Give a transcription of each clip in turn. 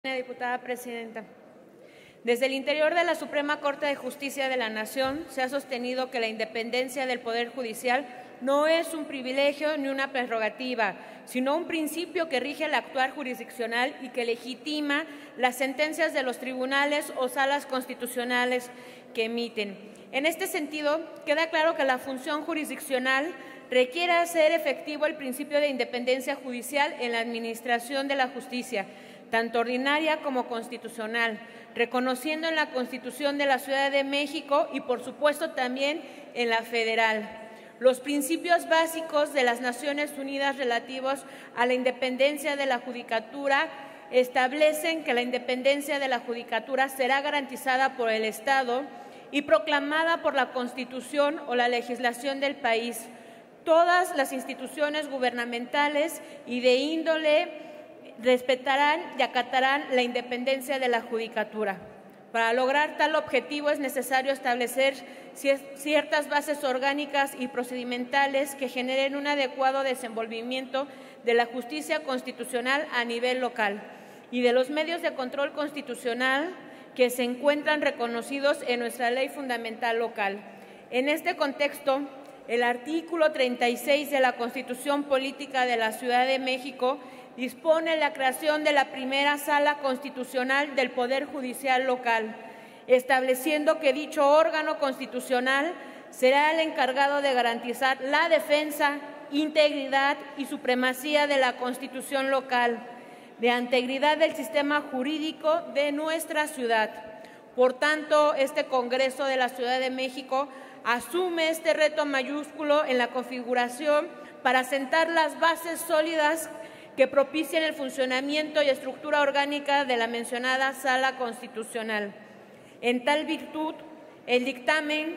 Diputada presidenta. Desde el interior de la Suprema Corte de Justicia de la Nación se ha sostenido que la independencia del Poder Judicial no es un privilegio ni una prerrogativa, sino un principio que rige el actuar jurisdiccional y que legitima las sentencias de los tribunales o salas constitucionales que emiten. En este sentido, queda claro que la función jurisdiccional requiere hacer efectivo el principio de independencia judicial en la administración de la justicia, tanto ordinaria como constitucional, reconociendo en la Constitución de la Ciudad de México y, por supuesto, también en la federal los principios básicos de las Naciones Unidas relativos a la independencia de la judicatura. Establecen que la independencia de la judicatura será garantizada por el Estado y proclamada por la Constitución o la legislación del país. Todas las instituciones gubernamentales y de índole respetarán y acatarán la independencia de la judicatura. Para lograr tal objetivo es necesario establecer ciertas bases orgánicas y procedimentales que generen un adecuado desenvolvimiento de la justicia constitucional a nivel local y de los medios de control constitucional que se encuentran reconocidos en nuestra ley fundamental local. En este contexto, el artículo 36 de la Constitución Política de la Ciudad de México dispone la creación de la primera Sala Constitucional del Poder Judicial local, estableciendo que dicho órgano constitucional será el encargado de garantizar la defensa, integridad y supremacía de la Constitución local, de integridad del sistema jurídico de nuestra ciudad. Por tanto, este Congreso de la Ciudad de México asume este reto mayúsculo en la configuración para sentar las bases sólidas que propicien el funcionamiento y estructura orgánica de la mencionada Sala Constitucional. En tal virtud, el dictamen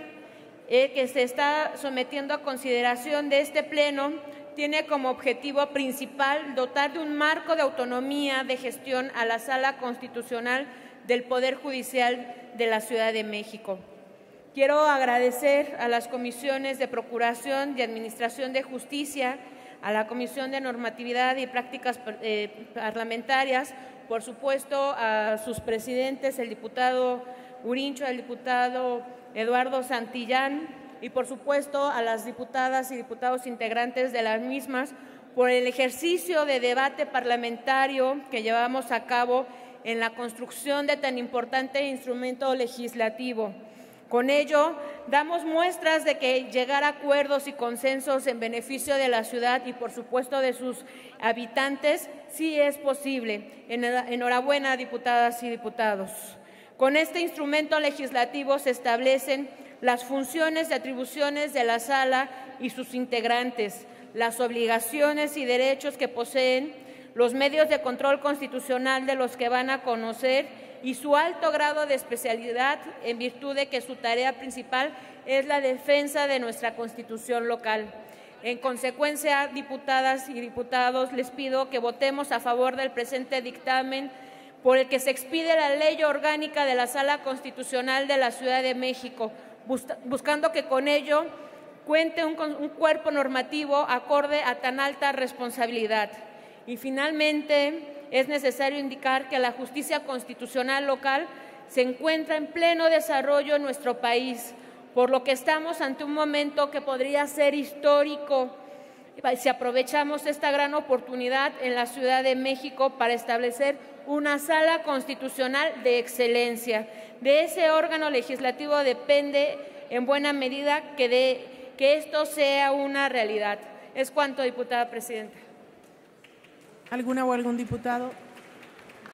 que se está sometiendo a consideración de este Pleno tiene como objetivo principal dotar de un marco de autonomía de gestión a la Sala Constitucional del Poder Judicial de la Ciudad de México. Quiero agradecer a las comisiones de Procuración y Administración de Justicia, a la Comisión de Normatividad y Prácticas Parlamentarias, por supuesto a sus presidentes, el diputado Urincho, el diputado Eduardo Santillán, y por supuesto a las diputadas y diputados integrantes de las mismas, por el ejercicio de debate parlamentario que llevamos a cabo en la construcción de tan importante instrumento legislativo. Con ello, damos muestras de que llegar a acuerdos y consensos en beneficio de la ciudad y, por supuesto, de sus habitantes, sí es posible. Enhorabuena, diputadas y diputados. Con este instrumento legislativo se establecen las funciones y atribuciones de la Sala y sus integrantes, las obligaciones y derechos que poseen, los medios de control constitucional de los que van a conocer y su alto grado de especialidad en virtud de que su tarea principal es la defensa de nuestra Constitución local. En consecuencia, diputadas y diputados, les pido que votemos a favor del presente dictamen por el que se expide la Ley Orgánica de la Sala Constitucional de la Ciudad de México, buscando que con ello cuente un cuerpo normativo acorde a tan alta responsabilidad. Y finalmente, es necesario indicar que la justicia constitucional local se encuentra en pleno desarrollo en nuestro país, por lo que estamos ante un momento que podría ser histórico si aprovechamos esta gran oportunidad en la Ciudad de México para establecer una Sala Constitucional de excelencia. De ese órgano legislativo depende en buena medida que esto sea una realidad. Es cuanto, diputada presidenta. ¿Alguna o algún diputado?